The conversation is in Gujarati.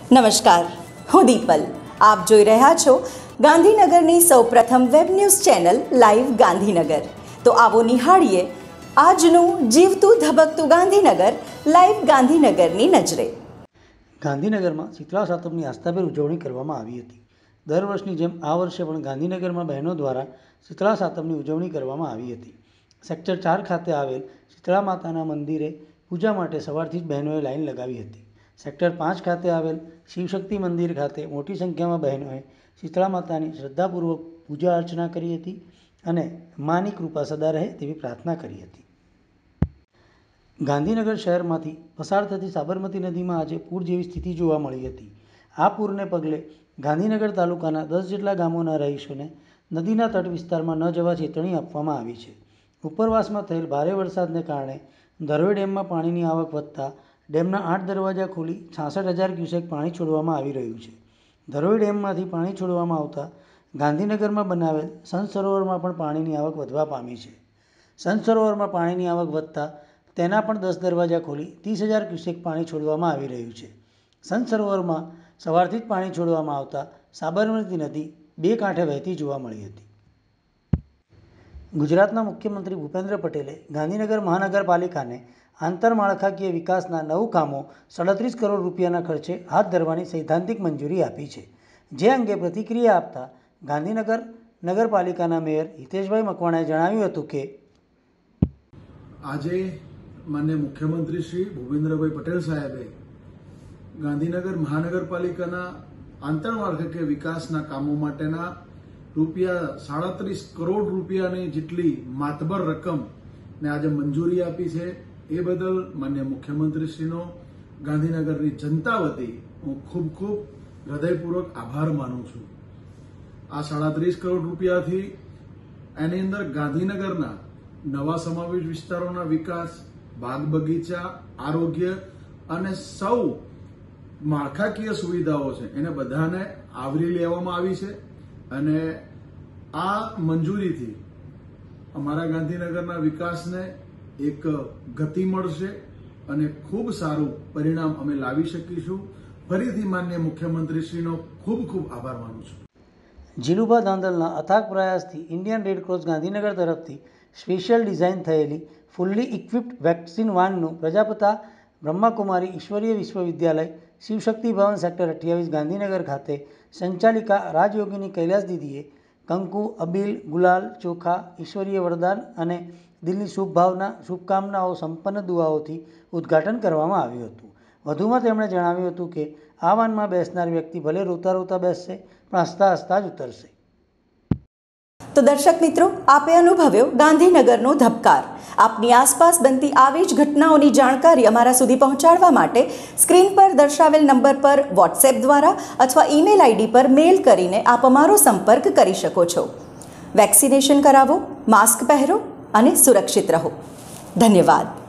નમસ્કાર, હું દીપલ. આપ જોઈ રહ્યા છો ગાંધીનગરની સૌપ્રથમ web news channel live Gandhinagar. તો આવો નિહાળીએ આજનું જીવતું ધબકતું ગાંધીનગર લાઈવ ગાંધીનગરની નજરે. ગાંધીનગરમાં શીતળા સાતમની આસ્થાભેર ઉજવણી કરવામાં આવી હતી. દર વર્ષની જેમ આ વર્ષે પણ ગાંધીનગરમાં બહેનો દ્વારા શીતળા સાતમની ઉજવણી કરવામાં આવી હતી. સેક્ટર 4 ખાતે આવેલ શીતળા માતાના મંદિરે પૂજા માટે સવારથી જ બહેનોએ લાઈન લગાવી હતી. સેક્ટર 5 ખાતે આવેલ શિવશક્તિ મંદિર ખાતે મોટી સંખ્યામાં બહેનોએ શીતળા માતાની શ્રદ્ધાપૂર્વક પૂજા અર્ચના કરી હતી અને માની કૃપા સદા રહે તેવી પ્રાર્થના કરી હતી. ગાંધીનગર શહેરમાંથી પસાર થતી સાબરમતી નદીમાં આજે પૂર જેવી સ્થિતિ જોવા મળી હતી. આ પૂરને પગલે ગાંધીનગર તાલુકાના 10 જેટલા ગામોના રહીશોને નદીના તટ વિસ્તારમાં ન જવા ચેતવણી આપવામાં આવી છે. ઉપરવાસમાં થયેલ ભારે વરસાદને કારણે ધરોઈ ડેમમાં પાણીની આવક વધતા ડેમના 8 દરવાજા ખોલી 66,000 ક્યુસેક પાણી છોડવામાં આવી રહ્યું છે. ધરોઈ ડેમમાંથી પાણી છોડવામાં આવતા ગાંધીનગરમાં બનાવેલ સંત સરોવરમાં પણ પાણીની આવક વધવા પામી છે. સંત સરોવરમાં પાણીની આવક વધતા તેના પણ 10 દરવાજા ખોલી 30,000 ક્યુસેક પાણી છોડવામાં આવી રહ્યું છે. સંત સરોવરમાં સવારથી જ પાણી છોડવામાં આવતા સાબરમતી નદી બે કાંઠે વહેતી જોવા મળી હતી. ગુજરાતના મુખ્યમંત્રી ભૂપેન્દ્ર પટેલે ગાંધીનગર મહાનગરપાલિકાને આંતરમાળખાકીય વિકાસના 9 કામો 37 કરોડ રૂપિયાના ખર્ચે હાથ ધરવાની સૈદ્ધાંતિક મંજૂરી આપી છે. જે અંગે પ્રતિક્રિયા આપતા ગાંધીનગર નગરપાલિકાના મેયર હિતેશભાઈ મકવાણાએ જણાવ્યું હતું કે આજે માનનીય મુખ્યમંત્રી શ્રી ભૂપેન્દ્રભાઈ પટેલ સાહેબે ગાંધીનગર મહાનગરપાલિકાના આંતરમાળખાકીય વિકાસના કામો માટેના રૂપિયા 37 કરોડ રૂપિયાની જેટલી માતબર રકમને આજે મંજૂરી આપી છે. એ બદલ માનનીય મુખ્યમંત્રીશ્રીનો ગાંધીનગરની જનતા વતી હું ખૂબ ખૂબ હૃદયપૂર્વક આભાર માનું છું. આ 37 કરોડ રૂપિયાથી એની અંદર ગાંધીનગરના નવા સમાવેશ વિસ્તારોના વિકાસ, બાગ બગીચા, આરોગ્ય અને સૌ માળખાકીય સુવિધાઓ છે એને બધાને આવરી લેવામાં આવી છે અને આ મંજૂરીથી અમારા ગાંધીનગરના વિકાસને એક ગતિ મળશે અને ખૂબ સારું પરિણામ અમે લાવી શકીશું. ફરીથી માનનીય મુખ્યમંત્રીશ્રીનો ખૂબ ખૂબ આભાર માનું છું. જીલુભા ધાંધલના અથાગ પ્રયાસથી ઇન્ડિયન રેડક્રોસ ગાંધીનગર તરફથી સ્પેશિયલ ડિઝાઇન થયેલી ફુલ્લી ઇક્વિપ્ડ વેક્સિન વાનનું પ્રજાપિતા બ્રહ્માકુમારી ઈશ્વરીય વિશ્વવિદ્યાલય શિવશક્તિ ભવન સેક્ટર 28 ગાંધીનગર ખાતે સંચાલિકા રાજયોગિની કૈલાસ દીદીએ કંકુ, અબીલ, ગુલાલ, ચોખા, ઈશ્વરીય વરદાન અને દિલની શુભકામનાઓ સંપન્ન દુઆઓથી ઉદ્ઘાટન કરવામાં આવ્યું હતું. વધુમાં તેમણે જણાવ્યું હતું કે આ વાનમાં બેસનાર વ્યક્તિ ભલે રોતા રોતા બેસશે પણ હસતા હસતા જ ઉતરશે. તો દર્શક મિત્રો, આપે અનુભવ્યો ગાંધીનગરનો ધબકાર. આપની આસપાસ બનતી આવી જ ઘટનાઓની જાણકારી અમારા સુધી પહોંચાડવા માટે સ્ક્રીન પર દર્શાવેલ નંબર પર વોટ્સએપ દ્વારા અથવા ઈમેલ આઈડી પર મેલ કરીને આપ અમારો સંપર્ક કરી શકો છો. વેક્સિનેશન કરાવો, માસ્ક પહેરો અને સુરક્ષિત રહો. ધન્યવાદ.